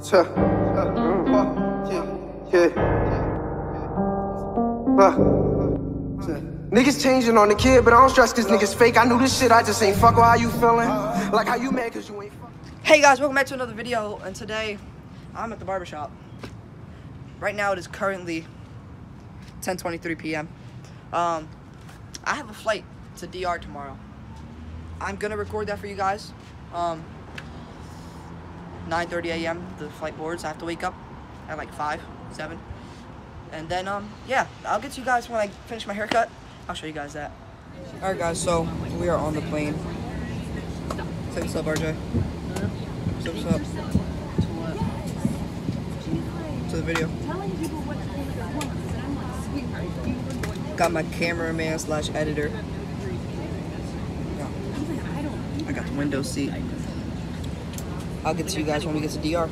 Niggas changing on the kid, but I don't stress cause niggas fake. I knew this shit, I just ain't fuck with how you feeling. Like how you mad cause you ain't fuck. Hey guys, welcome back to another video, and today I'm at the barbershop. Right now it is currently 10:23 p.m. I have a flight to DR tomorrow. I'm gonna record that for you guys. 9:30 a.m. the flight boards. I have to wake up at like 5, 7. And then yeah, I'll get to you guys when I finish my haircut. I'll show you guys that. Alright guys, so we are on the plane. Say what's up, RJ. What's up? To the video. Got my cameraman slash editor. I got the window seat. I'll get to you guys when we get to DR.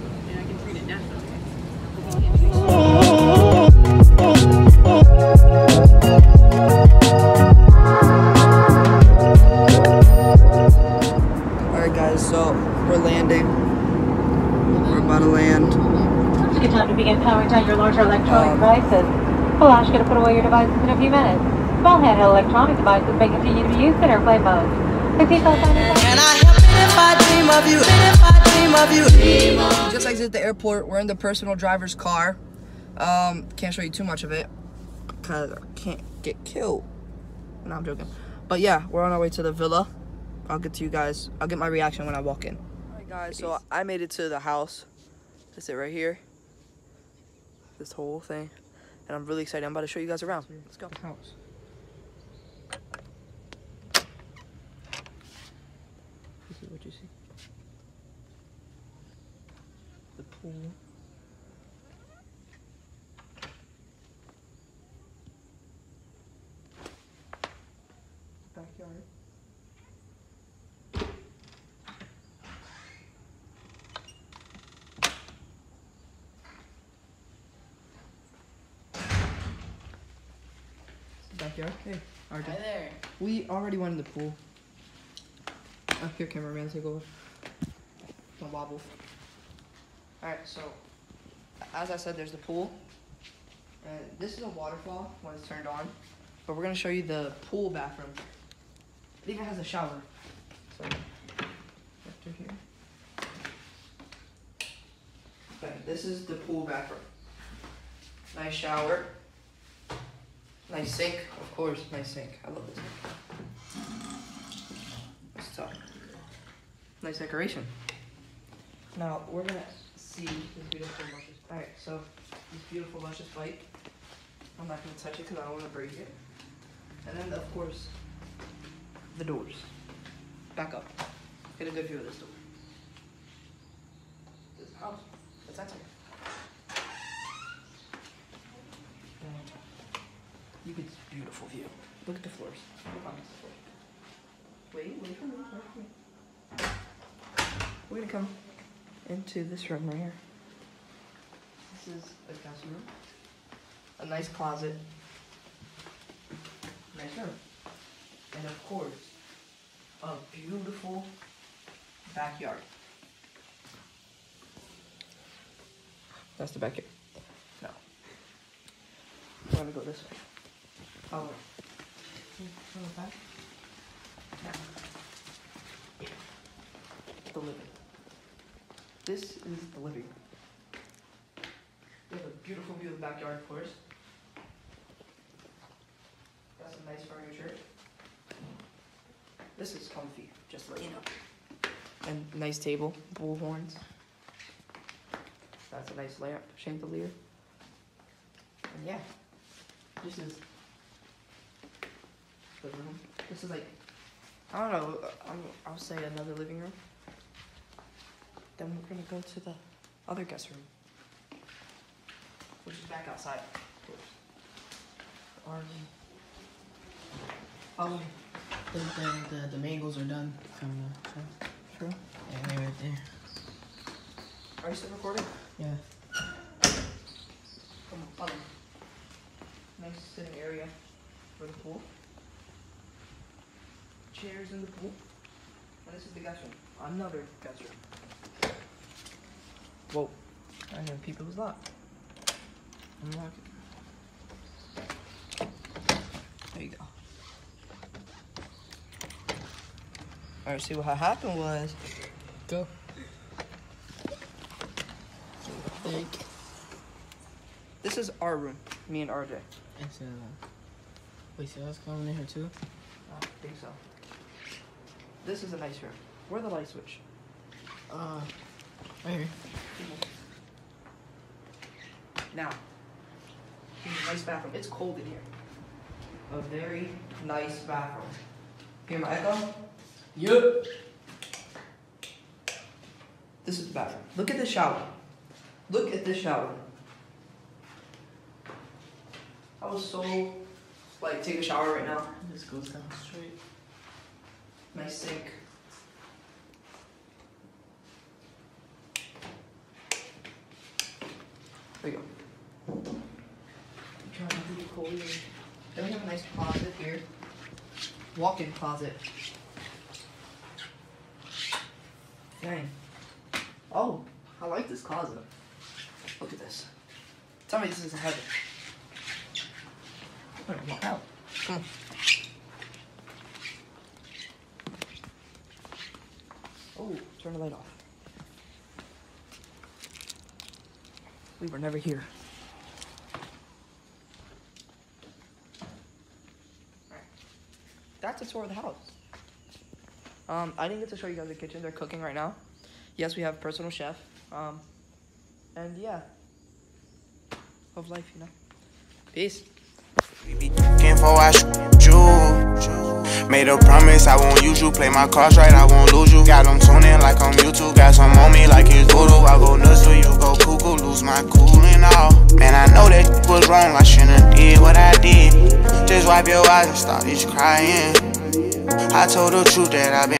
Alright guys, so we're landing. We're about to land. It's a good time to begin powering down your larger electronic devices. We'll ask you to put away your devices in a few minutes. Small handheld electronic devices may continue to be used in airplane mode. The seatbelt sign is And I help if I dream of you, if I dream of you. Just exited the airport. We're in the personal driver's car. Can't show you too much of it because I can't get killed. No, I'm joking. But yeah, we're on our way to the villa. I'll get to you guys. I'll get my reaction when I walk in. Alright guys, so I made it to the house. That's it right here. This whole thing. And I'm really excited. I'm about to show you guys around. Let's go. House. This is what you see. The pool. Backyard. Backyard. Hey, RJ. Hi there. We already went in the pool. Up here, cameraman, take over. Don't wobble. Alright, so as I said, there's the pool. And this is a waterfall when it's turned on. But we're gonna show you the pool bathroom. It even has a shower. So after here. Okay, this is the pool bathroom. Nice shower. Nice sink, of course, nice sink. I love this sink. It's tough. Nice decoration. Now, we're gonna see this beautiful luscious, alright, so this beautiful luscious bike. I'm not gonna touch it because I don't wanna break it. And then, of course, the doors. Back up. Get a good view of this door. This is the house. Let's enter. You get this beautiful view. Look at the floors. Wait for me. We're gonna come into this room right here. This is a guest room. A nice closet. Nice room. And of course, a beautiful backyard. That's the backyard. No. I'm gonna go this way. Oh, back. Yeah. The living. This is the living room. We have a beautiful view of the backyard, of course. Got some nice furniture. This is comfy, just to let you know. And nice table, bull horns. That's a nice lamp, chandelier. And yeah, this is the room. This is like, I don't know, I'll say another living room. Then we're gonna go to the other guest room, which is back outside, of course. The mangoes are done from the show. True. Yeah, they're right there. Are you still recording? Yeah. Nice sitting area for the pool. Chairs in the pool. And this is the guest room. Another guest room. Whoa. I know people was locked. Unlock it. There you go. Alright, see what happened was. Go. Think. This is our room, me and RJ. It's wait, so that's coming in here too? I think so. This is a nice room. Where's the light switch? Right here. Now, here's a nice bathroom. It's cold in here. A very nice bathroom. Hear my echo? Yup. This is the bathroom. Look at the shower. Look at this shower. I was so, like, take a shower right now. This goes down straight. Nice sink. There you go. Trying to do the cold. Then we have a nice closet here. Walk-in closet. Dang. Oh, I like this closet. Look at this. Tell me this isn't heaven. I'm gonna walk out. Come on. Oh, turn the light off. We were never here. That's a tour of the house. I didn't get to show you guys the kitchen. They're cooking right now. Yes, we have a personal chef. And yeah, of life, you know. Peace. We be looking for I shoot you. Made a promise I won't use you. Play my cards right, I won't lose you. Got them tuning like on YouTube. Got some on me like it's voodoo. I go nuts till you go cuckoo. Lose my cool and all. Man, I know that was wrong. I shouldn't did what I did. Just wipe your eyes and start just crying. I told the truth that I've been